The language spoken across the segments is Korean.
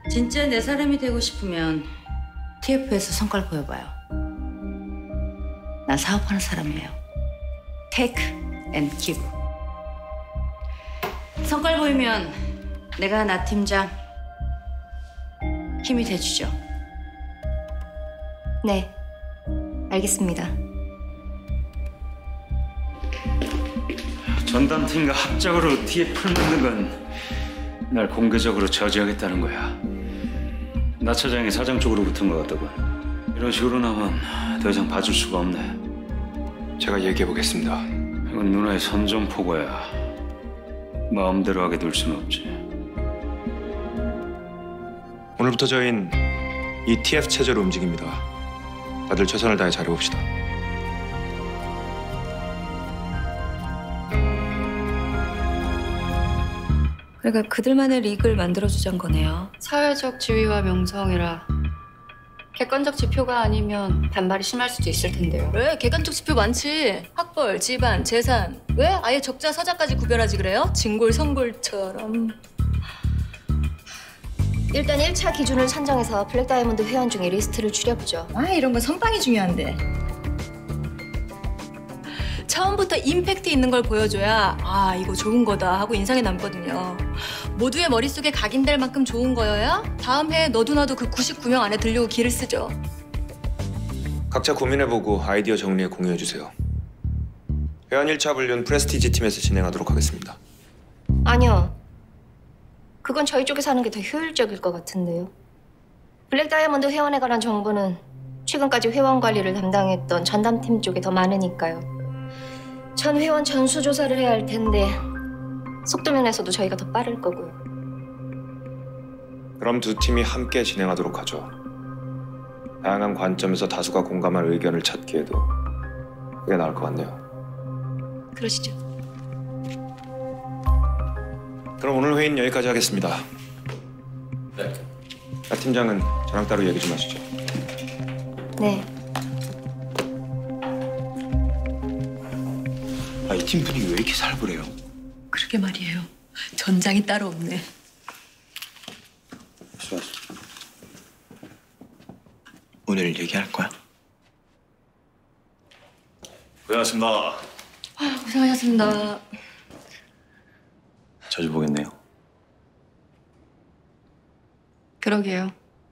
진짜 내 사람이 되고 싶으면 TF에서 성과를 보여봐요. 난 사업하는 사람이에요. Take and give. 성과를 보이면 내가 나 팀장 힘이 돼주죠. 네, 알겠습니다. 전담팀과 합작으로 TF를 만든 건 날 공개적으로 저지하겠다는 거야. 나 차장이 사장 쪽으로 붙은 것 같다고. 이런 식으로 나면 더 이상 봐줄 수가 없네. 제가 얘기해보겠습니다. 이건 누나의 선전포고야. 마음대로 하게 둘 수는 없지. 오늘부터 저희는 이 TF 체제로 움직입니다. 다들 최선을 다해 잘해봅시다. 그러니까 그들만의 리그를 만들어주자는 거네요. 사회적 지위와 명성이라 객관적 지표가 아니면 반발이 심할 수도 있을 텐데요. 왜? 객관적 지표 많지. 학벌, 집안, 재산. 왜? 아예 적자, 서자까지 구별하지 그래요? 진골, 성골처럼. 일단 1차 기준을 선정해서 블랙 다이아몬드 회원 중에 리스트를 추려보죠. 아, 이런 건 선빵이 중요한데. 처음부터 임팩트 있는 걸 보여줘야 아, 이거 좋은 거다 하고 인상이 남거든요. 모두의 머릿속에 각인될 만큼 좋은 거여야 다음 해에 너도 나도 그 99명 안에 들려고 기를 쓰죠. 각자 고민해보고 아이디어 정리해 공유해주세요. 회원 1차 분류는 프레스티지 팀에서 진행하도록 하겠습니다. 아니요. 그건 저희 쪽에서 하는 게 더 효율적일 것 같은데요. 블랙 다이아몬드 회원에 관한 정보는 최근까지 회원 관리를 담당했던 전담팀 쪽에 더 많으니까요. 전 회원 전수 조사를 해야 할 텐데 속도 면에서도 저희가 더 빠를 거고요. 그럼 두 팀이 함께 진행하도록 하죠. 다양한 관점에서 다수가 공감할 의견을 찾기에도 그게 나을 것 같네요. 그러시죠. 그럼 오늘 회의는 여기까지 하겠습니다. 네. 나 팀장은 저랑 따로 얘기 좀 하시죠. 네. 아, 이 팀 분위기 왜 이렇게 살벌해요? 그러게 말이에요. 전장이 따로 없네. 오늘 얘기할 거야? 고생하셨습니다. 아유, 고생하셨습니다. 자주 보겠네요. 그러게요.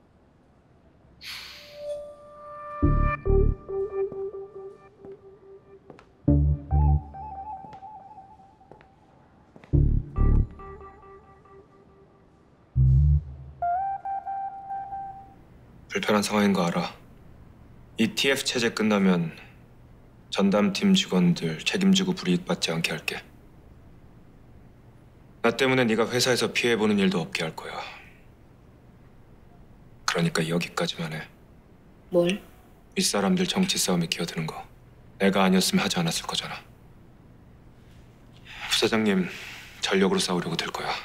불편한 상황인 거 알아. 이 TF 체제 끝나면 전담팀 직원들 책임지고 불이익받지 않게 할게. 나 때문에 네가 회사에서 피해보는 일도 없게 할 거야. 그러니까 여기까지만 해. 뭘? 윗사람들 정치 싸움에 끼어드는 거 내가 아니었으면 하지 않았을 거잖아. 부사장님 전력으로 싸우려고 들 거야.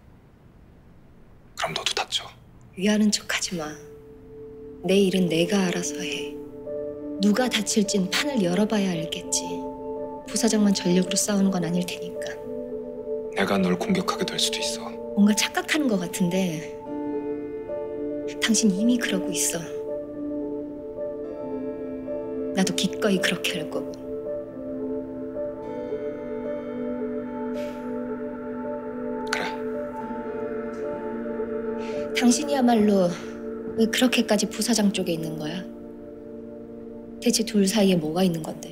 그럼 너도 다쳐. 위하는 척하지 마. 내 일은 내가 알아서 해. 누가 다칠진 판을 열어봐야 알겠지. 부사장만 전력으로 싸우는 건 아닐 테니까. 내가 널 공격하게 될 수도 있어. 뭔가 착각하는 것 같은데 당신 이미 그러고 있어. 나도 기꺼이 그렇게 할 거고. 그래. 당신이야말로 왜 그렇게까지 부사장 쪽에 있는 거야? 대체 둘 사이에 뭐가 있는 건데?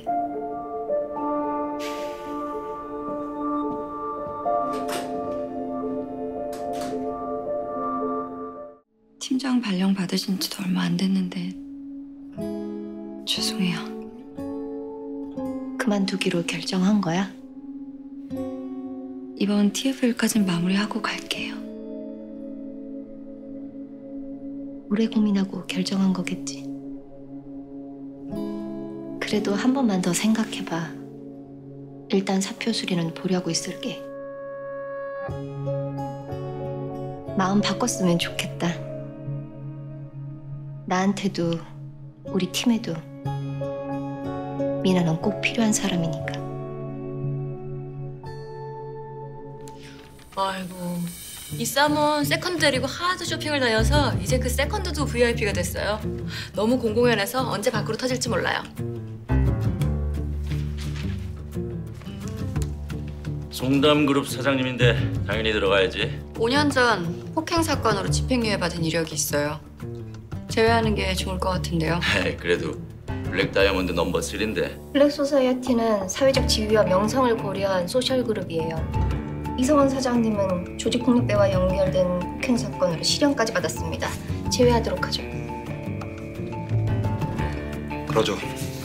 팀장 발령 받으신 지도 얼마 안 됐는데 죄송해요. 그만두기로 결정한 거야? 이번 TFL까진 마무리하고 갈게요. 오래 고민하고 결정한 거겠지. 그래도 한 번만 더 생각해봐. 일단 사표 수리는 보려고 있을게. 마음 바꿨으면 좋겠다. 나한테도 우리 팀에도 미나는 꼭 필요한 사람이니까. 아이고, 이 쌈은 세컨드 데리고 하도 쇼핑을 다녀서 이제 그 세컨드도 VIP가 됐어요. 너무 공공연해서 언제 밖으로 터질지 몰라요. 송담그룹 사장님인데 당연히 들어가야지. 5년 전 폭행 사건으로 집행유예 받은 이력이 있어요. 제외하는 게 좋을 것 같은데요. 그래도 블랙 다이아몬드 넘버 3인데. 블랙 소사이어티는 사회적 지위와 명성을 고려한 소셜 그룹이에요. 이성원 사장님은 조직 폭력배와 연결된 폭행 사건으로 실형까지 받았습니다. 제외하도록 하죠. 그러죠.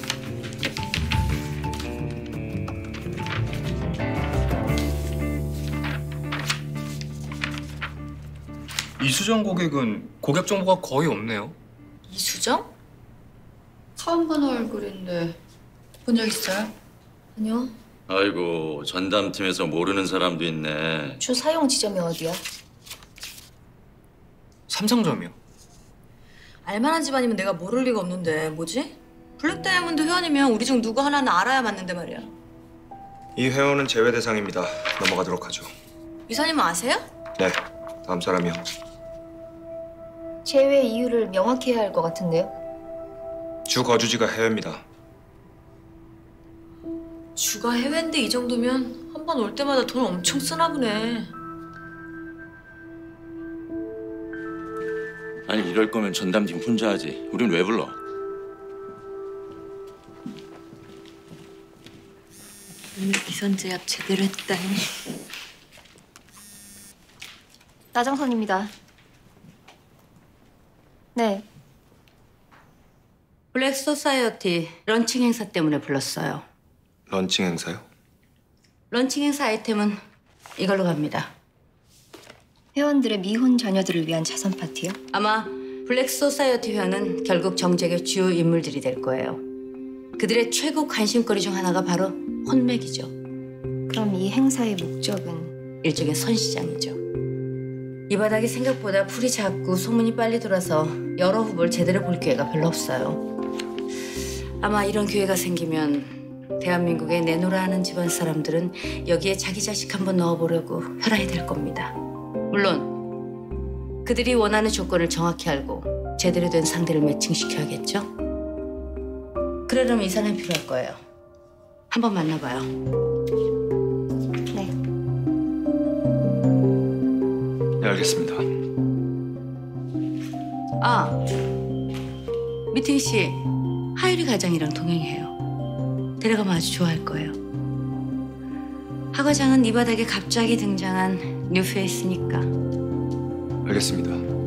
이수정 고객은 고객 정보가 거의 없네요. 이수정? 처음 본 얼굴인데 본 적 있어요? 아니요. 아이고 전담팀에서 모르는 사람도 있네. 주 사용 지점이 어디야? 삼성점이요. 알만한 집안이면 내가 모를 리가 없는데 뭐지? 블랙 다이아몬드 회원이면 우리 중 누구 하나는 알아야 맞는데 말이야. 이 회원은 제외 대상입니다. 넘어가도록 하죠. 이사님은 아세요? 네, 다음 사람이요. 제외 이유를 명확히 해야 할 것 같은데요. 주 거주지가 해외입니다. 주가 해외인데 이 정도면 한 번 올 때마다 돈 엄청 쓰나 보네. 아니 이럴 거면 전담팀 혼자 하지. 우린 왜 불러? 오늘 이선제압 제대로 했다니. 나정선입니다. 네. 블랙 소사이어티 런칭 행사 때문에 불렀어요. 런칭 행사요? 런칭 행사 아이템은 이걸로 갑니다. 회원들의 미혼 자녀들을 위한 자선 파티요? 아마 블랙 소사이어티 회원은 결국 정책의 주요 인물들이 될 거예요. 그들의 최고 관심거리 중 하나가 바로 혼맥이죠. 그럼 이 행사의 목적은? 일종의 선시장이죠. 이 바닥이 생각보다 풀이 작고 소문이 빨리 돌아서 여러 후보를 제대로 볼 기회가 별로 없어요. 아마 이런 기회가 생기면 대한민국에 내노라 하는 집안 사람들은 여기에 자기 자식 한번 넣어보려고 혈안이 될 겁니다. 물론 그들이 원하는 조건을 정확히 알고 제대로 된 상대를 매칭시켜야겠죠? 그러려면 이 사람이 필요할 거예요. 한번 만나봐요. 네. 네, 알겠습니다. 아, 미팅 씨 하율이 과장이랑 동행해요. 데려가면 아주 좋아할 거예요. 하 과장은 이 바닥에 갑자기 등장한 뉴페이스니까. 알겠습니다.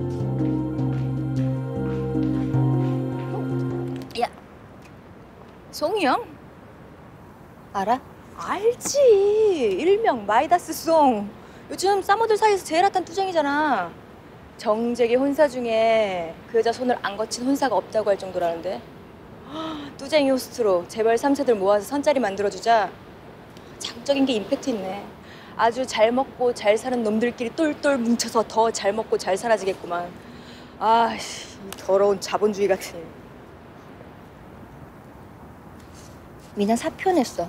야, 송이 형? 알아? 알지. 일명 마이다스 송. 요즘 싸모들 사이에서 제일 핫한 투쟁이잖아. 정재계 혼사 중에 그 여자 손을 안 거친 혼사가 없다고 할 정도라는데. 뚜쟁이 호스트로 재벌 3세들 모아서 선자리 만들어주자. 자극적인 게 임팩트 있네. 아주 잘 먹고 잘 사는 놈들끼리 똘똘 뭉쳐서 더 잘 먹고 잘 살아지겠구만. 아이씨, 이 더러운 자본주의 같은. 미나 사표 냈어.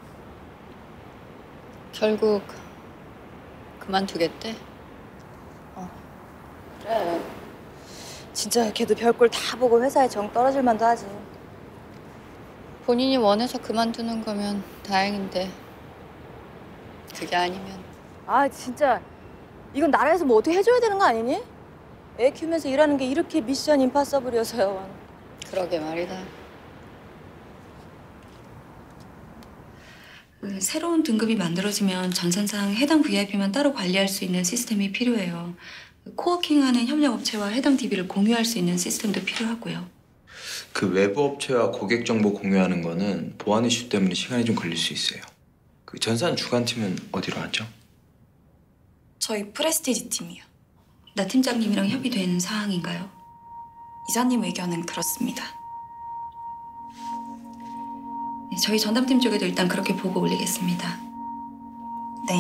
결국 그만두겠대. 그래. 진짜 걔도 별걸 다 보고 회사에 정 떨어질 만도 하지. 본인이 원해서 그만두는 거면 다행인데 그게 아니면. 아 진짜 이건 나라에서 뭐 어떻게 해줘야 되는 거 아니니? 애 키우면서 일하는 게 이렇게 미션 임파서블이어서요. 그러게 말이다. 새로운 등급이 만들어지면 전산상 해당 VIP만 따로 관리할 수 있는 시스템이 필요해요. 코워킹하는 협력업체와 해당 DB를 공유할 수 있는 시스템도 필요하고요. 그 외부 업체와 고객 정보 공유하는 거는 보안 이슈 때문에 시간이 좀 걸릴 수 있어요. 그 전산 주관팀은 어디로 하죠? 저희 프레스티지 팀이요. 나 팀장님이랑 협의된 사항인가요? 이사님 의견은 그렇습니다. 네, 저희 전담팀 쪽에도 일단 그렇게 보고 올리겠습니다. 네.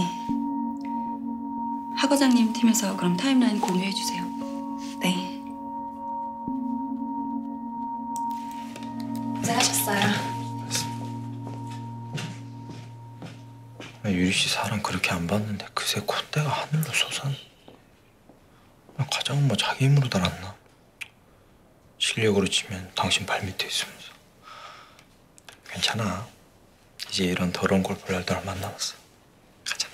하 과장님 팀에서 그럼 타임라인 공유해 주세요. 네. 고생하셨어요. 유리 씨 사람 그렇게 안 봤는데 그새 콧대가 하늘로 솟았네. 사장은 뭐 자기 힘으로 달았나? 실력으로 치면 당신 발밑에 있으면서. 괜찮아. 이제 이런 더러운 걸 볼 날도 얼마 안 남았어. 가자.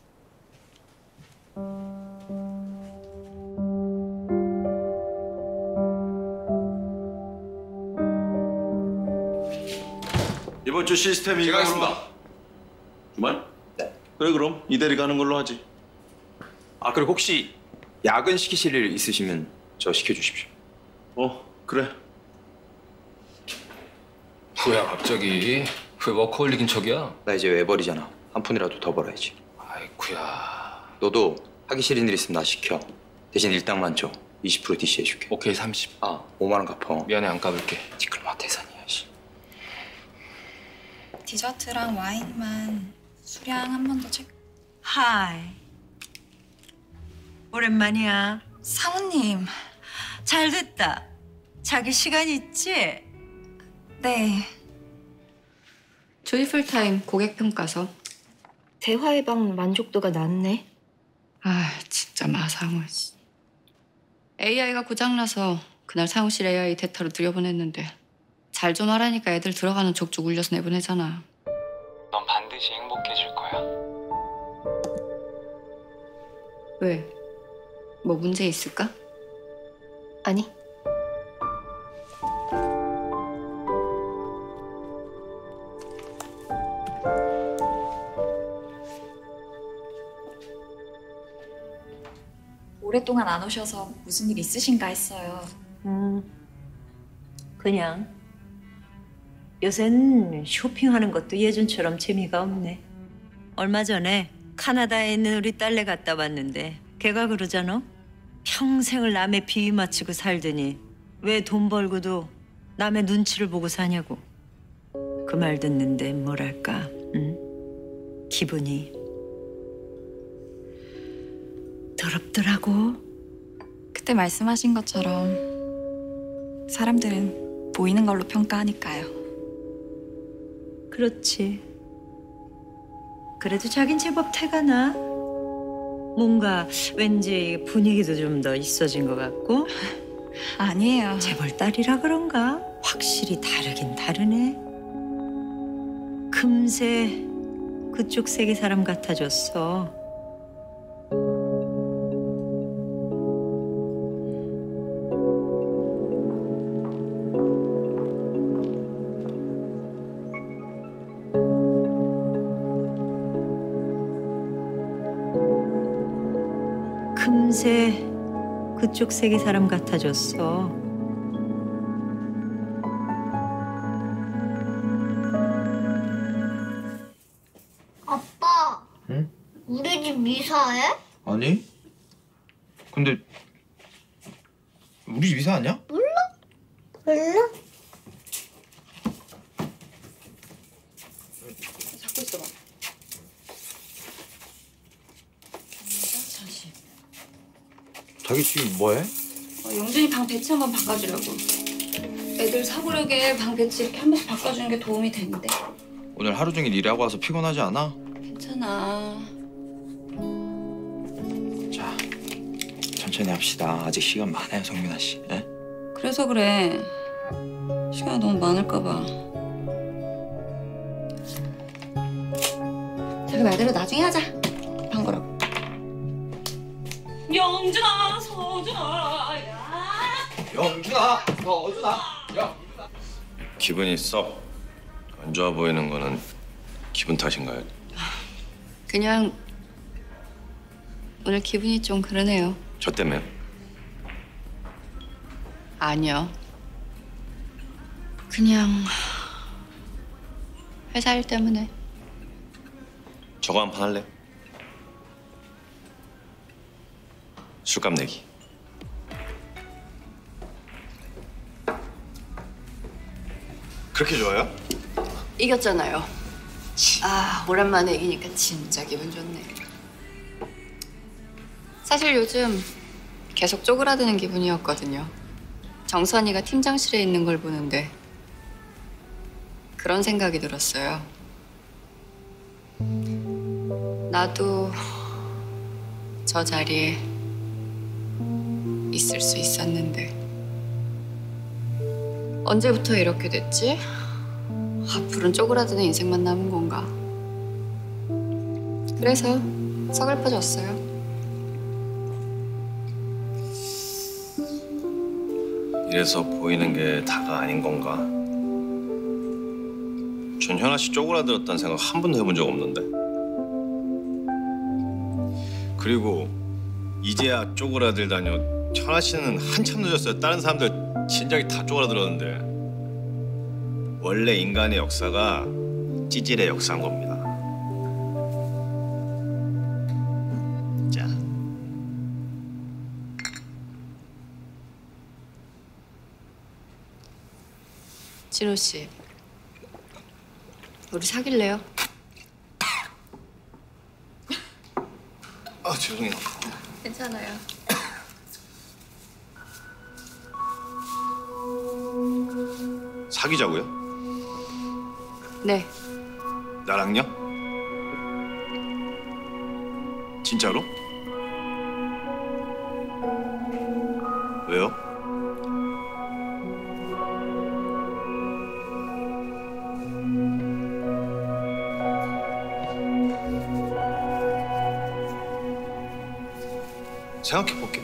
이번 주 시스템 제가 이강으로 하겠습니다. 주말? 네. 그래 그럼 이대리 가는 걸로 하지. 아 그리고 혹시 야근 시키실 일 있으시면 저 시켜주십시오. 그래. 뭐야 갑자기? 왜 워커홀릭인 척이야? 나 이제 외벌이잖아. 한 푼이라도 더 벌어야지. 아이쿠야. 너도 하기 싫은 일 있으면 나 시켜. 대신 일당만 줘. 20% DC 해줄게. 오케이 30. 5만 원 갚어. 미안해 안 갚을게. 지끌마 대산이야. 씨. 디저트랑 와인만 수량 한 번 더 체크. 하이. 오랜만이야. 사모님. 잘 됐다. 자기 시간 있지? 네. 조이풀 타임 고객 평가서. 대화의 방 만족도가 낮네. 아 진짜 마상호 씨. AI가 고장나서 그날 사무실 AI 데이터로 들여보냈는데 잘 좀 하라니까 애들 들어가는 족족 울려서 내보내잖아. 넌 반드시 행복해질 거야. 왜? 뭐 문제 있을까? 아니. 오랫동안 안 오셔서 무슨 일 있으신가 했어요. 그냥. 요샌 쇼핑하는 것도 예전처럼 재미가 없네. 얼마 전에 카나다에 있는 우리 딸네 갔다 왔는데 걔가 그러잖아. 평생을 남의 비위 맞추고 살더니 왜 돈 벌고도 남의 눈치를 보고 사냐고. 그 말 듣는데 뭐랄까, 기분이 더럽더라고. 그때 말씀하신 것처럼 사람들은 보이는 걸로 평가하니까요. 그렇지. 그래도 자긴 제법 태가 나. 뭔가 왠지 분위기도 좀 더 있어진 것 같고. 아니에요. 재벌 딸이라 그런가? 확실히 다르긴 다르네. 금세 그쪽 세계 사람 같아졌어. 금세 그쪽 세계 사람 같아졌어. 아빠, 응? 우리 집 이사해? 아니? 근데 우리 집 이사 아니야? 몰라? 잡고 있어봐. 자기 지금 뭐해? 영준이 방 배치 한번 바꿔주려고. 애들 사고력에 방 배치 이렇게 한 번씩 바꿔주는 게 도움이 되는데. 오늘 하루 종일 일하고 와서 피곤하지 않아? 괜찮아. 자, 천천히 합시다. 아직 시간 많아요, 성민아 씨. 예? 그래서 그래. 시간이 너무 많을까 봐. 자기 말대로 나중에 하자. 방 걸어. 영준아, 서준아, 영준아, 서준아, 야. 기분이 썩 안 좋아 보이는 거는 기분 탓인가요? 그냥 오늘 기분이 좀 그러네요. 저 때문에요? 아니요. 그냥 회사 일 때문에. 저거 한 판 할래? 술값 내기. 그렇게 좋아요? 이겼잖아요. 아, 오랜만에 이기니까 진짜 기분 좋네. 사실 요즘 계속 쪼그라드는 기분이었거든요. 정선이가 팀장실에 있는 걸 보는데 그런 생각이 들었어요. 나도 저 자리에 있을 수 있었는데 언제부터 이렇게 됐지? 앞으로는 쪼그라드는 인생만 남은 건가? 그래서 서글퍼졌어요. 이래서 보이는 게 다가 아닌 건가? 전 현아 씨 쪼그라들었다는 생각 한 번도 해본 적 없는데. 그리고 이제야 쪼그라들다뇨. 현아 씨는 한참 늦었어요. 다른 사람들 진작에 다 쪼그라들었는데. 원래 인간의 역사가 찌질의 역사인 겁니다. 자. 진호 씨, 우리 사귈래요? 아, 죄송해요. 괜찮아요. 사귀자고요? 네. 나랑요? 진짜로? 왜요? 생각해볼게.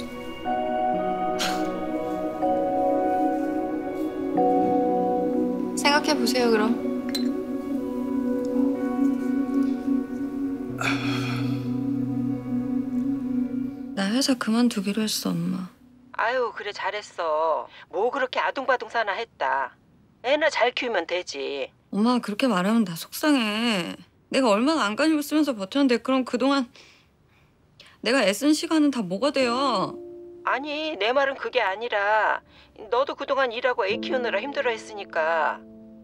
생각해보세요, 그럼. 나 회사 그만두기로 했어, 엄마. 아유, 그래 잘했어. 뭐 그렇게 아둥바둥 사나 했다. 애나 잘 키우면 되지. 엄마가 그렇게 말하면 나 속상해. 내가 얼마나 안간힘을 쓰면서 버텼는데 그럼 그동안 내가 애쓴 시간은 다 뭐가 돼요? 아니, 내 말은 그게 아니라 너도 그동안 일하고 애 키우느라 힘들어했으니까.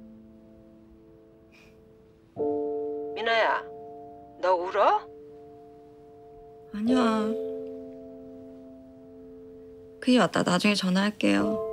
미나야, 너 울어? 아니야. 그이 왔다 나중에 전화할게요.